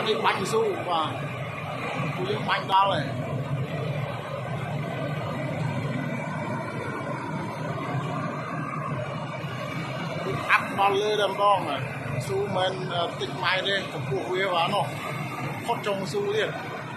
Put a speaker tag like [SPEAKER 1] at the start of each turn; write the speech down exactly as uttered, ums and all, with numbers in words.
[SPEAKER 1] Đang đi bánh su và tôi đi bánh đó này. Áp ball lên đầm đong này. Su men tích mai đây, cầm cụ huế vào nó. Hot trong su đi.